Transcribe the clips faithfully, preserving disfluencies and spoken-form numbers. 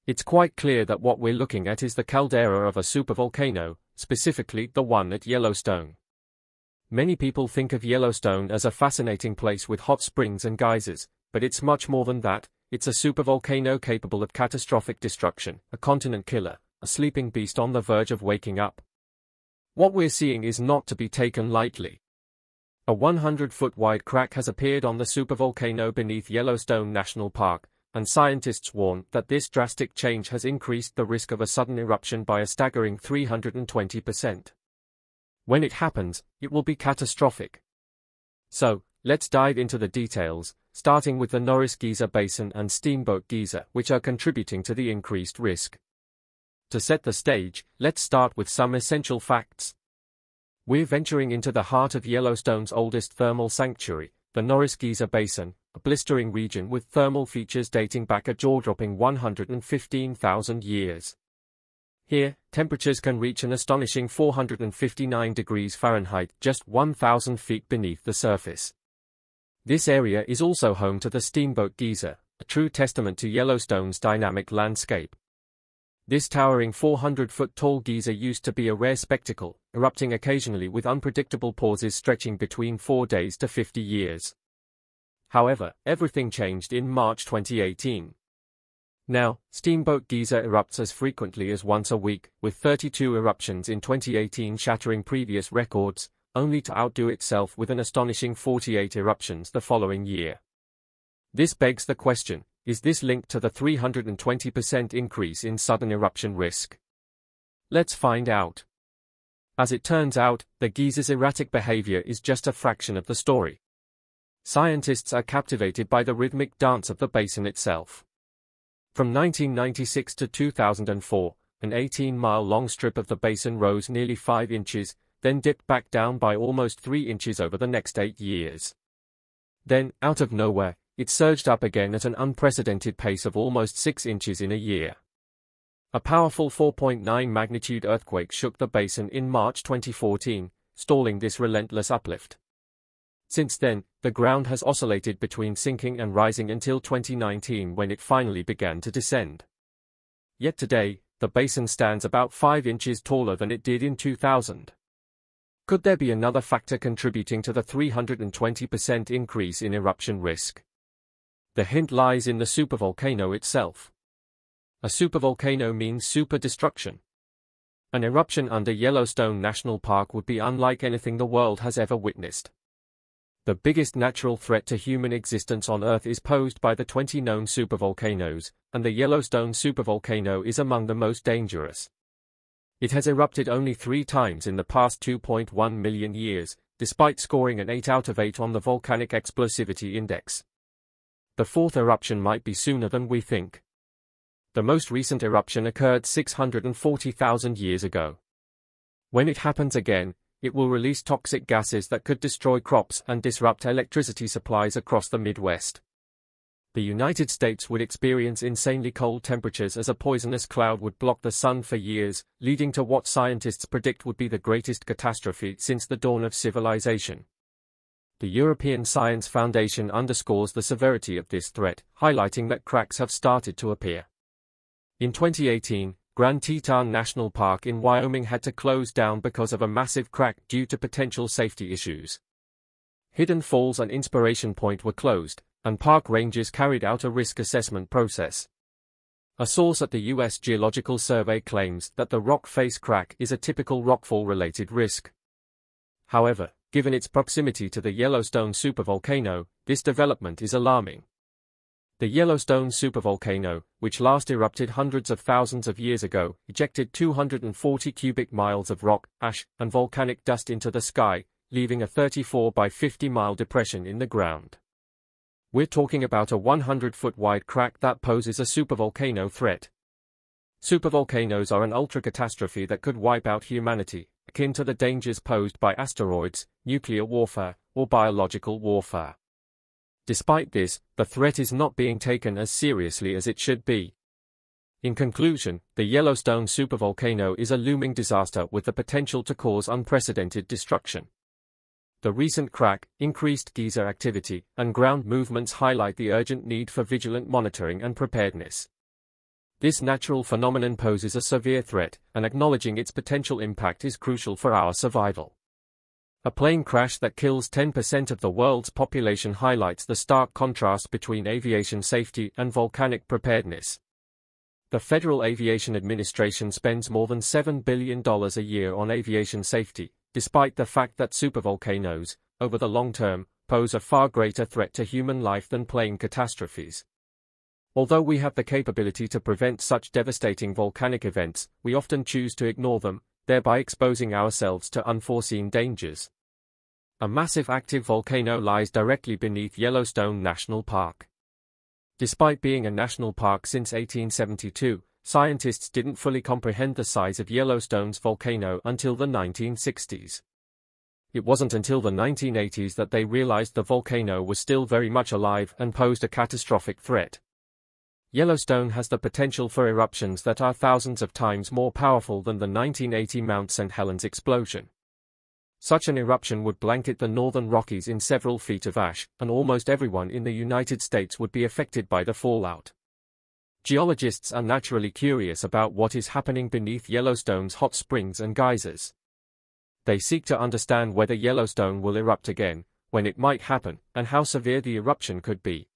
It's quite clear that what we're looking at is the caldera of a supervolcano, specifically the one at Yellowstone. Many people think of Yellowstone as a fascinating place with hot springs and geysers, but it's much more than that. It's a supervolcano capable of catastrophic destruction, a continent killer, a sleeping beast on the verge of waking up. What we're seeing is not to be taken lightly. A one hundred foot wide crack has appeared on the supervolcano beneath Yellowstone National Park, and scientists warn that this drastic change has increased the risk of a sudden eruption by a staggering three hundred twenty percent. When it happens, it will be catastrophic. So, let's dive into the details, starting with the Norris-Giza Basin and Steamboat Giza, which are contributing to the increased risk. To set the stage, let's start with some essential facts. We're venturing into the heart of Yellowstone's oldest thermal sanctuary, the Norris-Giza Basin, a blistering region with thermal features dating back a jaw-dropping one hundred fifteen thousand years. Here, temperatures can reach an astonishing four hundred fifty-nine degrees Fahrenheit, just one thousand feet beneath the surface. This area is also home to the Steamboat Giza, a true testament to Yellowstone's dynamic landscape. This towering four hundred foot tall geyser used to be a rare spectacle, erupting occasionally with unpredictable pauses stretching between four days to fifty years. However, everything changed in March twenty eighteen. Now, Steamboat Giza erupts as frequently as once a week, with thirty-two eruptions in twenty eighteen shattering previous records, only to outdo itself with an astonishing forty-eight eruptions the following year. This begs the question, is this linked to the three hundred twenty percent increase in sudden eruption risk? Let's find out. As it turns out, the geyser's erratic behavior is just a fraction of the story. Scientists are captivated by the rhythmic dance of the basin itself. From nineteen ninety-six to two thousand four, an eighteen mile long strip of the basin rose nearly five inches, then dipped back down by almost three inches over the next eight years. Then, out of nowhere, it surged up again at an unprecedented pace of almost six inches in a year. A powerful four point nine magnitude earthquake shook the basin in March twenty fourteen, stalling this relentless uplift. Since then, the ground has oscillated between sinking and rising until twenty nineteen when it finally began to descend. Yet today, the basin stands about five inches taller than it did in two thousand. Could there be another factor contributing to the three hundred twenty percent increase in eruption risk? The hint lies in the supervolcano itself. A supervolcano means super destruction. An eruption under Yellowstone National Park would be unlike anything the world has ever witnessed. The biggest natural threat to human existence on Earth is posed by the twenty known supervolcanoes, and the Yellowstone supervolcano is among the most dangerous. It has erupted only three times in the past two point one million years, despite scoring an eight out of eight on the Volcanic Explosivity Index. The fourth eruption might be sooner than we think. The most recent eruption occurred six hundred forty thousand years ago. When it happens again, it will release toxic gases that could destroy crops and disrupt electricity supplies across the Midwest. The United States would experience insanely cold temperatures as a poisonous cloud would block the sun for years, leading to what scientists predict would be the greatest catastrophe since the dawn of civilization. The European Science Foundation underscores the severity of this threat, highlighting that cracks have started to appear. In twenty eighteen, Grand Teton National Park in Wyoming had to close down because of a massive crack due to potential safety issues. Hidden Falls and Inspiration Point were closed, and park rangers carried out a risk assessment process. A source at the U S Geological Survey claims that the rock face crack is a typical rockfall-related risk. However, given its proximity to the Yellowstone supervolcano, this development is alarming. The Yellowstone supervolcano, which last erupted hundreds of thousands of years ago, ejected two hundred forty cubic miles of rock, ash, and volcanic dust into the sky, leaving a thirty-four by fifty mile depression in the ground. We're talking about a one hundred foot wide crack that poses a supervolcano threat. Supervolcanoes are an ultra-catastrophe that could wipe out humanity, akin to the dangers posed by asteroids, nuclear warfare, or biological warfare. Despite this, the threat is not being taken as seriously as it should be. In conclusion, the Yellowstone supervolcano is a looming disaster with the potential to cause unprecedented destruction. The recent crack, increased geyser activity, and ground movements highlight the urgent need for vigilant monitoring and preparedness. This natural phenomenon poses a severe threat, and acknowledging its potential impact is crucial for our survival. A plane crash that kills ten percent of the world's population highlights the stark contrast between aviation safety and volcanic preparedness. The Federal Aviation Administration spends more than seven billion dollars a year on aviation safety, despite the fact that supervolcanoes, over the long term, pose a far greater threat to human life than plane catastrophes. Although we have the capability to prevent such devastating volcanic events, we often choose to ignore them, thereby exposing ourselves to unforeseen dangers. A massive active volcano lies directly beneath Yellowstone National Park. Despite being a national park since eighteen seventy-two, scientists didn't fully comprehend the size of Yellowstone's volcano until the nineteen sixties. It wasn't until the nineteen eighties that they realized the volcano was still very much alive and posed a catastrophic threat. Yellowstone has the potential for eruptions that are thousands of times more powerful than the nineteen eighty Mount Saint Helens explosion. Such an eruption would blanket the northern Rockies in several feet of ash, and almost everyone in the United States would be affected by the fallout. Geologists are naturally curious about what is happening beneath Yellowstone's hot springs and geysers. They seek to understand whether Yellowstone will erupt again, when it might happen, and how severe the eruption could be.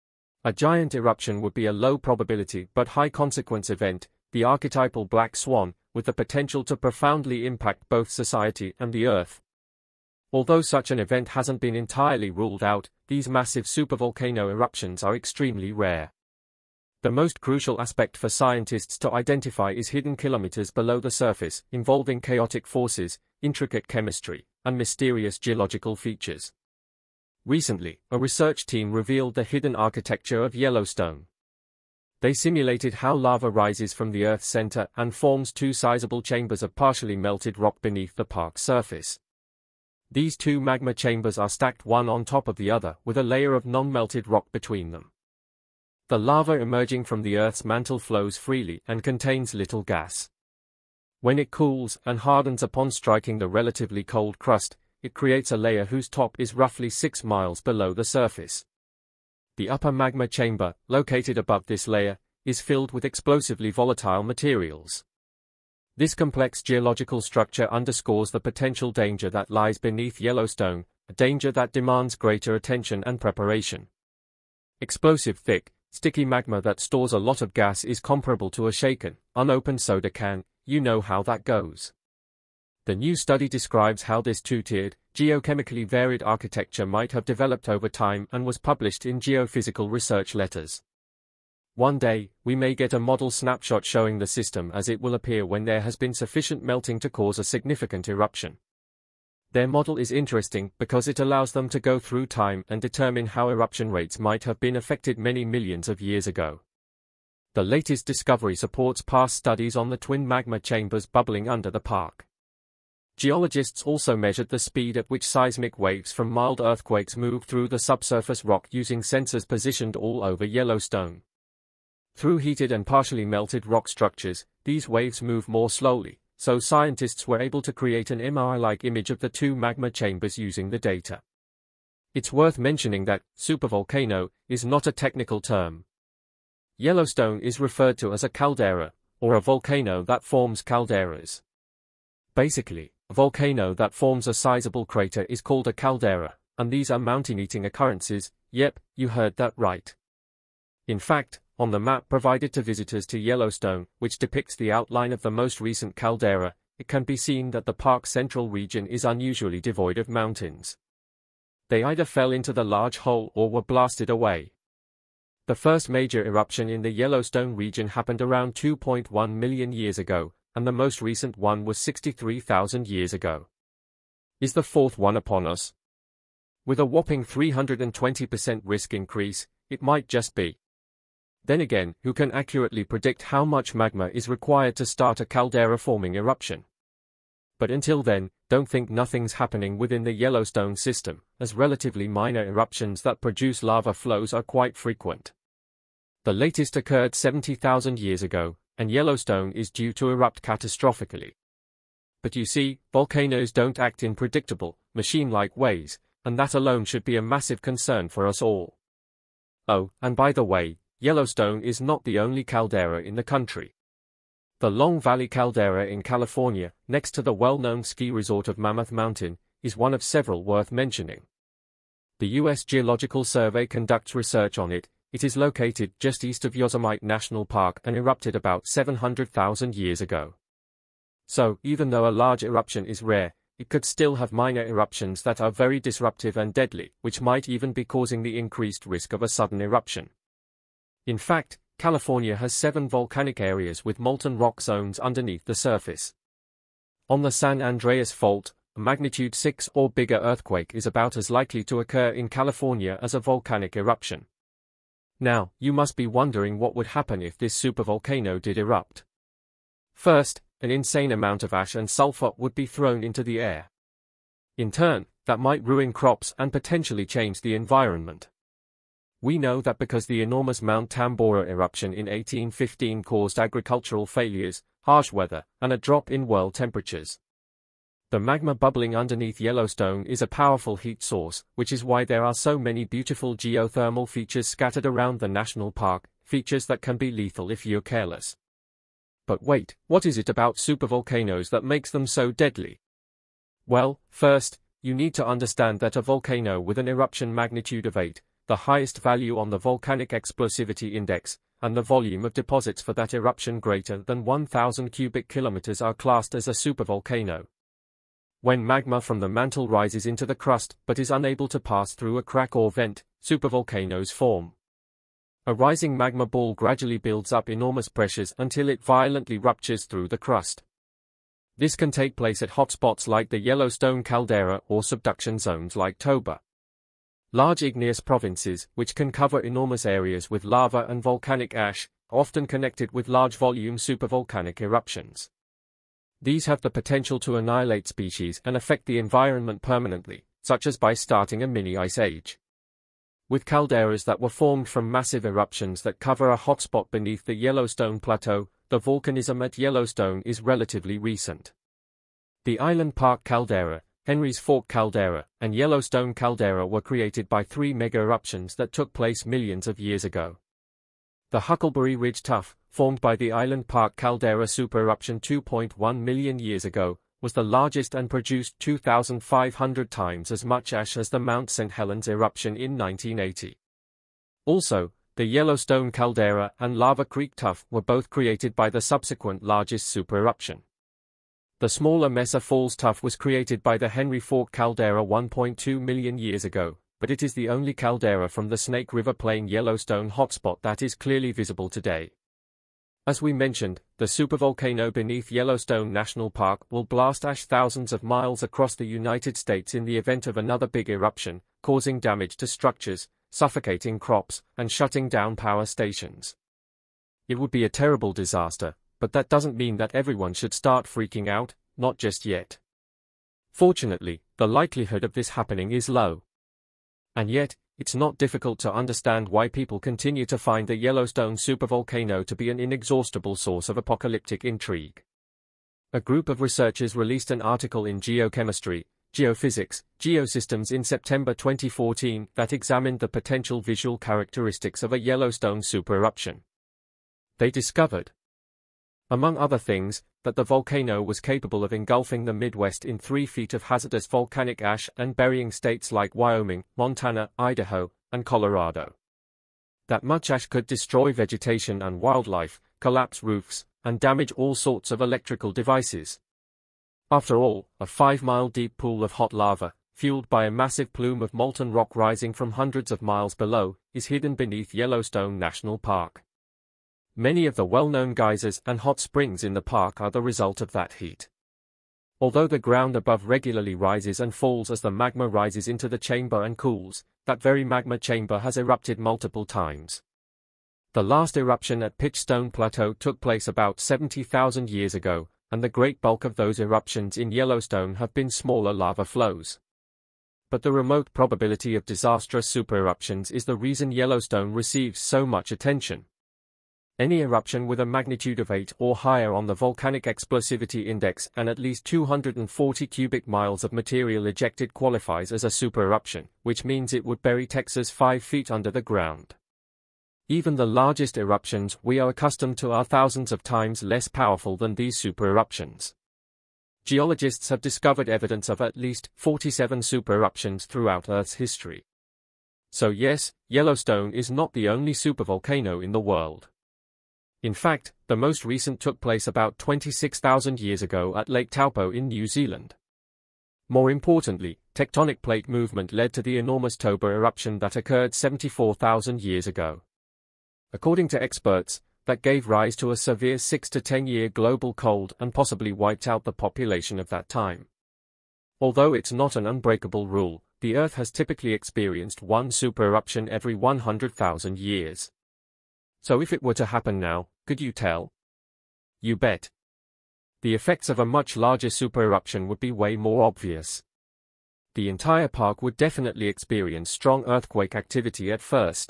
A giant eruption would be a low probability but high consequence event, the archetypal black swan, with the potential to profoundly impact both society and the Earth. Although such an event hasn't been entirely ruled out, these massive supervolcano eruptions are extremely rare. The most crucial aspect for scientists to identify is hidden kilometers below the surface, involving chaotic forces, intricate chemistry, and mysterious geological features. Recently, a research team revealed the hidden architecture of Yellowstone. They simulated how lava rises from the Earth's center and forms two sizable chambers of partially melted rock beneath the park's surface. These two magma chambers are stacked one on top of the other, with a layer of non-melted rock between them. The lava emerging from the Earth's mantle flows freely and contains little gas. When it cools and hardens upon striking the relatively cold crust, it creates a layer whose top is roughly six miles below the surface. The upper magma chamber, located above this layer, is filled with explosively volatile materials. This complex geological structure underscores the potential danger that lies beneath Yellowstone, a danger that demands greater attention and preparation. Explosive thick, sticky magma that stores a lot of gas is comparable to a shaken, unopened soda can. You know how that goes. The new study describes how this two-tiered, geochemically varied architecture might have developed over time and was published in Geophysical Research Letters. One day, we may get a model snapshot showing the system as it will appear when there has been sufficient melting to cause a significant eruption. Their model is interesting because it allows them to go through time and determine how eruption rates might have been affected many millions of years ago. The latest discovery supports past studies on the twin magma chambers bubbling under the park. Geologists also measured the speed at which seismic waves from mild earthquakes move through the subsurface rock using sensors positioned all over Yellowstone. Through heated and partially melted rock structures, these waves move more slowly, so scientists were able to create an M R I-like image of the two magma chambers using the data. It's worth mentioning that supervolcano is not a technical term. Yellowstone is referred to as a caldera, or a volcano that forms calderas. Basically, a volcano that forms a sizable crater is called a caldera, and these are mountain-eating occurrences. Yep, you heard that right. In fact, on the map provided to visitors to Yellowstone, which depicts the outline of the most recent caldera, it can be seen that the park's central region is unusually devoid of mountains. They either fell into the large hole or were blasted away. The first major eruption in the Yellowstone region happened around two point one million years ago, and the most recent one was sixty-three thousand years ago. Is the fourth one upon us? With a whopping three hundred twenty percent risk increase, it might just be. Then again, who can accurately predict how much magma is required to start a caldera-forming eruption? But until then, don't think nothing's happening within the Yellowstone system, as relatively minor eruptions that produce lava flows are quite frequent. The latest occurred seventy thousand years ago, and Yellowstone is due to erupt catastrophically. But you see, volcanoes don't act in predictable, machine-like ways, and that alone should be a massive concern for us all. Oh, and by the way, Yellowstone is not the only caldera in the country. The Long Valley Caldera in California, next to the well-known ski resort of Mammoth Mountain, is one of several worth mentioning. The U S Geological Survey conducts research on it. It is located just east of Yosemite National Park and erupted about seven hundred thousand years ago. So, even though a large eruption is rare, it could still have minor eruptions that are very disruptive and deadly, which might even be causing the increased risk of a sudden eruption. In fact, California has seven volcanic areas with molten rock zones underneath the surface. On the San Andreas Fault, a magnitude six or bigger earthquake is about as likely to occur in California as a volcanic eruption. Now, you must be wondering what would happen if this supervolcano did erupt. First, an insane amount of ash and sulfur would be thrown into the air. In turn, that might ruin crops and potentially change the environment. We know that because the enormous Mount Tambora eruption in eighteen fifteen caused agricultural failures, harsh weather, and a drop in world temperatures. The magma bubbling underneath Yellowstone is a powerful heat source, which is why there are so many beautiful geothermal features scattered around the national park, features that can be lethal if you're careless. But wait, what is it about supervolcanoes that makes them so deadly? Well, first, you need to understand that a volcano with an eruption magnitude of eight, the highest value on the Volcanic Explosivity Index, and the volume of deposits for that eruption greater than one thousand cubic kilometers are classed as a supervolcano. When magma from the mantle rises into the crust but is unable to pass through a crack or vent, supervolcanoes form. A rising magma ball gradually builds up enormous pressures until it violently ruptures through the crust. This can take place at hotspots like the Yellowstone caldera or subduction zones like Toba. Large igneous provinces, which can cover enormous areas with lava and volcanic ash, are often connected with large-volume supervolcanic eruptions. These have the potential to annihilate species and affect the environment permanently, such as by starting a mini-ice age. With calderas that were formed from massive eruptions that cover a hotspot beneath the Yellowstone Plateau, the volcanism at Yellowstone is relatively recent. The Island Park Caldera, Henry's Fork Caldera, and Yellowstone Caldera were created by three mega-eruptions that took place millions of years ago. The Huckleberry Ridge Tuff, formed by the Island Park Caldera supereruption two point one million years ago, was the largest and produced two thousand five hundred times as much ash as the Mount Saint Helens eruption in nineteen eighty. Also, the Yellowstone Caldera and Lava Creek Tuff were both created by the subsequent largest supereruption. The smaller Mesa Falls Tuff was created by the Henry Fork Caldera one point two million years ago, but it is the only caldera from the Snake River Plain Yellowstone hotspot that is clearly visible today. As we mentioned, the supervolcano beneath Yellowstone National Park will blast ash thousands of miles across the United States in the event of another big eruption, causing damage to structures, suffocating crops, and shutting down power stations. It would be a terrible disaster, but that doesn't mean that everyone should start freaking out, not just yet. Fortunately, the likelihood of this happening is low. And yet, it's not difficult to understand why people continue to find the Yellowstone supervolcano to be an inexhaustible source of apocalyptic intrigue. A group of researchers released an article in Geochemistry, Geophysics, Geosystems in September twenty fourteen that examined the potential visual characteristics of a Yellowstone supereruption. They discovered, among other things, that the volcano was capable of engulfing the Midwest in three feet of hazardous volcanic ash and burying states like Wyoming, Montana, Idaho, and Colorado. That much ash could destroy vegetation and wildlife, collapse roofs, and damage all sorts of electrical devices. After all, a five-mile deep pool of hot lava, fueled by a massive plume of molten rock rising from hundreds of miles below, is hidden beneath Yellowstone National Park. Many of the well-known geysers and hot springs in the park are the result of that heat. Although the ground above regularly rises and falls as the magma rises into the chamber and cools, that very magma chamber has erupted multiple times. The last eruption at Pitchstone Plateau took place about seventy thousand years ago, and the great bulk of those eruptions in Yellowstone have been smaller lava flows. But the remote probability of disastrous supereruptions is the reason Yellowstone receives so much attention. Any eruption with a magnitude of eight or higher on the Volcanic Explosivity Index and at least two hundred forty cubic miles of material ejected qualifies as a supereruption, which means it would bury Texas five feet under the ground. Even the largest eruptions we are accustomed to are thousands of times less powerful than these supereruptions. Geologists have discovered evidence of at least forty-seven supereruptions throughout Earth's history. So yes, Yellowstone is not the only supervolcano in the world. In fact, the most recent took place about twenty-six thousand years ago at Lake Taupo in New Zealand. More importantly, tectonic plate movement led to the enormous Toba eruption that occurred seventy-four thousand years ago. According to experts, that gave rise to a severe six to ten year global cold and possibly wiped out the population of that time. Although it's not an unbreakable rule, the Earth has typically experienced one supereruption every one hundred thousand years. So if it were to happen now, could you tell? You bet. The effects of a much larger supereruption would be way more obvious. The entire park would definitely experience strong earthquake activity at first.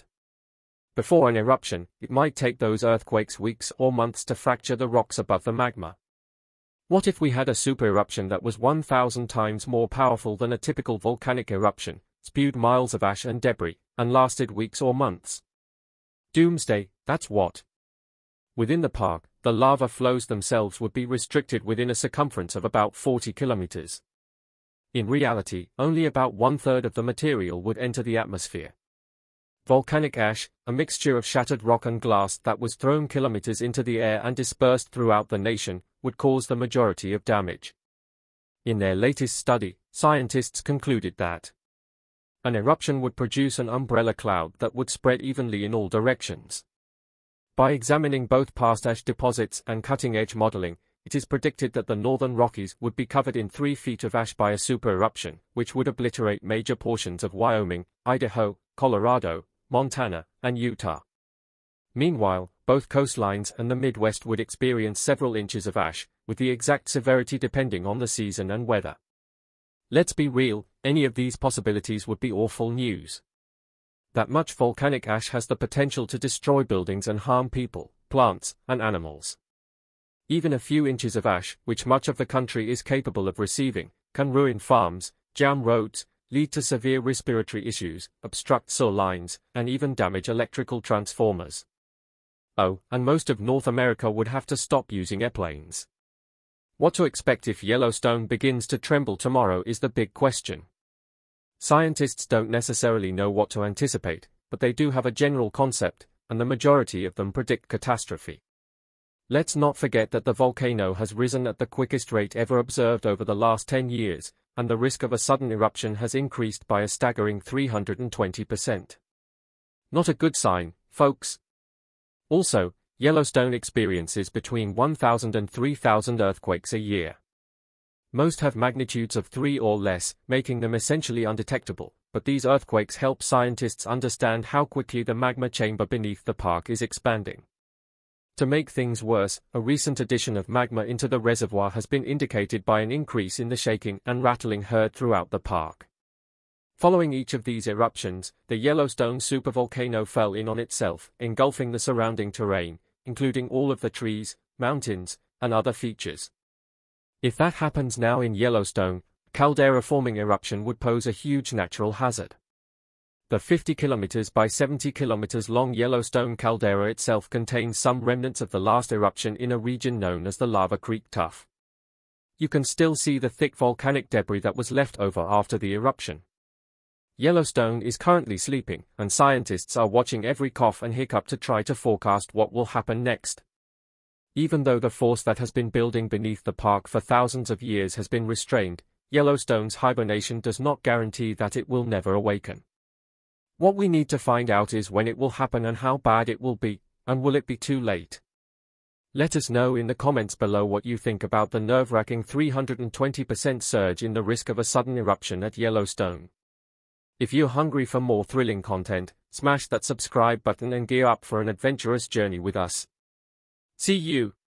Before an eruption, it might take those earthquakes weeks or months to fracture the rocks above the magma. What if we had a supereruption that was one thousand times more powerful than a typical volcanic eruption, spewed miles of ash and debris, and lasted weeks or months? Doomsday, that's what. Within the park, the lava flows themselves would be restricted within a circumference of about forty kilometers. In reality, only about one-third of the material would enter the atmosphere. Volcanic ash, a mixture of shattered rock and glass that was thrown kilometers into the air and dispersed throughout the nation, would cause the majority of damage. In their latest study, scientists concluded that an eruption would produce an umbrella cloud that would spread evenly in all directions. By examining both past ash deposits and cutting-edge modeling, it is predicted that the northern Rockies would be covered in three feet of ash by a supereruption, which would obliterate major portions of Wyoming, Idaho, Colorado, Montana, and Utah. Meanwhile, both coastlines and the Midwest would experience several inches of ash, with the exact severity depending on the season and weather. Let's be real, any of these possibilities would be awful news. That much volcanic ash has the potential to destroy buildings and harm people, plants, and animals. Even a few inches of ash, which much of the country is capable of receiving, can ruin farms, jam roads, lead to severe respiratory issues, obstruct sewer lines, and even damage electrical transformers. Oh, and most of North America would have to stop using airplanes. What to expect if Yellowstone begins to tremble tomorrow is the big question. Scientists don't necessarily know what to anticipate, but they do have a general concept, and the majority of them predict catastrophe. Let's not forget that the volcano has risen at the quickest rate ever observed over the last ten years, and the risk of a sudden eruption has increased by a staggering three hundred twenty percent. Not a good sign, folks. Also, Yellowstone experiences between one thousand and three thousand earthquakes a year. Most have magnitudes of three or less, making them essentially undetectable, but these earthquakes help scientists understand how quickly the magma chamber beneath the park is expanding. To make things worse, a recent addition of magma into the reservoir has been indicated by an increase in the shaking and rattling heard throughout the park. Following each of these eruptions, the Yellowstone supervolcano fell in on itself, engulfing the surrounding terrain, including all of the trees, mountains, and other features. If that happens now in Yellowstone, a caldera-forming eruption would pose a huge natural hazard. The fifty kilometers by seventy kilometers long Yellowstone caldera itself contains some remnants of the last eruption in a region known as the Lava Creek Tuff. You can still see the thick volcanic debris that was left over after the eruption. Yellowstone is currently sleeping, and scientists are watching every cough and hiccup to try to forecast what will happen next. Even though the force that has been building beneath the park for thousands of years has been restrained, Yellowstone's hibernation does not guarantee that it will never awaken. What we need to find out is when it will happen and how bad it will be, and will it be too late? Let us know in the comments below what you think about the nerve-wracking three hundred twenty percent surge in the risk of a sudden eruption at Yellowstone. If you're hungry for more thrilling content, smash that subscribe button and gear up for an adventurous journey with us. See you!